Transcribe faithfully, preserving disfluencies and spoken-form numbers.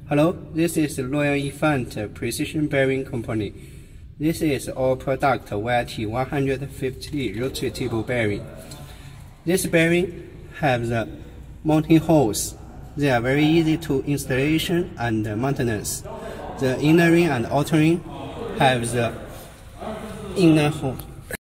Hello, this is Luoyang Infant Precision Bearing Company. This is our product Y R T one hundred fifty rotatable bearing. This bearing has the mounting holes. They are very easy to installation and maintenance. The inner ring and outer ring have the inner hole.